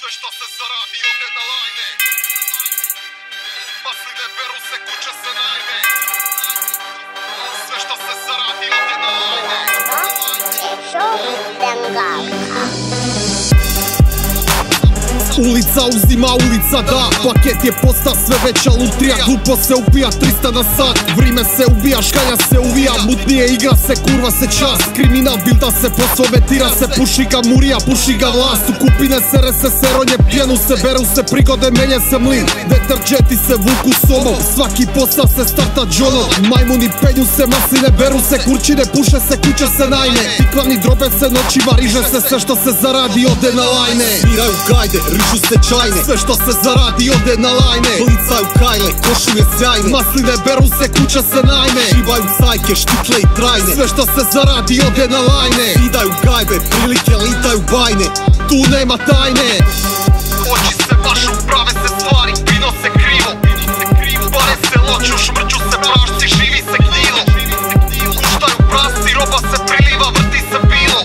Sve što se zaradi ode na lajne. Masline beru se, kuće se najme. Sve što se zaradi ode na lajne. KREŠO BENGALKA. Ulica uzima, ulica da. Paket je posta sve veća lutrija. Glupo se ubija 300 na sat. Vrime se ubija, škanja se uvija. Mutnije igra se, kurva se čas. Kriminal bilda se, poslove tira se. Puši ga murija, puši ga vlast. U kupine sere se seronje, pjenu se, beru se prigode, menje se mlin. Deterđeti se vuku somom, svaki postav se starta džonom. Majmuni penju se, masline beru se, kurčine puše se, kuće se najme. Tikvani drobe se, noćima riže se, sve što se zaradi ode na lajne. Sviraju gajde, rižu se čajne, sve što se zaradi ode na lajne. Blicaju kajle, košulje sjajne, masline beru se, kuće se najme. Šibaju cajke, štikle i trajne, sve što se zaradi ode na lajne. Idaju gajbe, prilike litaju bajne, tu nema tajne. Oči se bašu, prave se stvari, vino se krivo. Bare se loću, šmrću se prašci, živi se gnjilo. Kuštaju prasci, roba se priliva, vrti se bilo.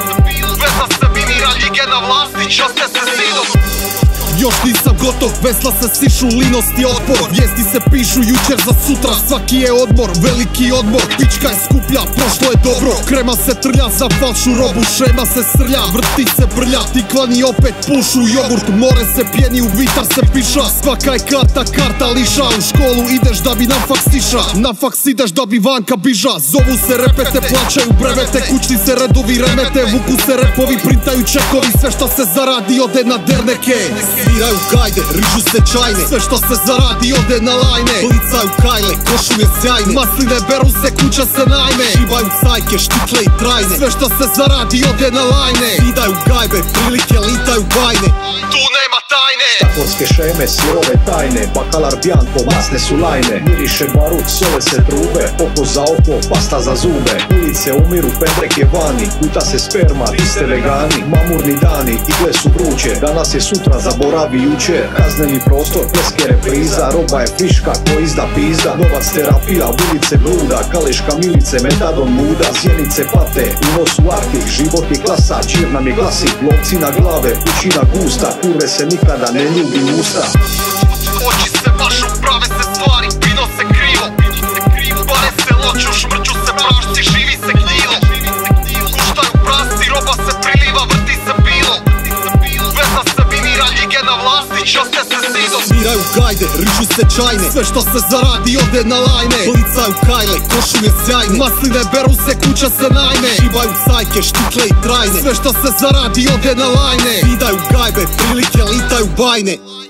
Veza se minira, ljige na vlasti, časte se silom. Još nisam gotov, vesla se sišu, linost je otpor. Vijesti se pišu jučer za sutra, svaki je odmor, veliki odmor. Pička je skuplja, prošlo je dobro. Krema se trlja za falšu robu, šema se srlja, vrti se brlja. Tikvani opet pušu jogurt, more se pjeni, u vitar se piša. Svaka je karta, karta liša. U školu ideš da bi na faks iša, na faks ideš da bi vanka biža. Zovu se repete, plaćaju brevete, kućni se redovi remete. Vuku se repovi, printaju čekovi, sve što se zaradi ode na derneke. Sviraju gajde, rižu se čajne, sve što se zaradi ode na lajne. Blicaju kajle, košulje sjajne, masline beru se, kuće se najme. Šibaju cajke, štikle i trajne, sve što se zaradi ode na lajne. Idaju gajbe, prilike litaju bajne, tu nema tajne. Štakorske šeme, sirove tajne, bakalar bjanko, masne su lajne. Miriše barut, sole se trube, oko za oko, pasta za zube. Ulice umiru, pendrek je vani, kuta se sperma, vi ste vegani. Mamurni dani, igle su vruće, danas je sutra, zaboravi jučer. Kazneni prostor, pleske repriza, roba je friška, ko izda pizda. Novac terapija, ulice bluda, kaleška milice, metadon muda. Sjenice pate, u nosu arti, život je klasa, čir nam je klasik. Lovci na glave, kućina gusta, kurve se nikada ne ljubi usta. Oči se bašu, prave se stvari, vino se krivo. Bare se loću, šmrću se prašci, živi se gnjilo. Kuštaju prasci, roba se priliva, vrti se bilo. Veza se minira, ljige na vlasti, časte se silom. Sviraju gajde, rižu se čajne, sve što se zaradi ode na lajne. Blicaju kajle, košulje sjajne, masline beru se, kuće se najme. Šibaju cajke, štikle i trajne, sve što se zaradi ode na lajne. Idaju gajbe, prilike litaju bajne.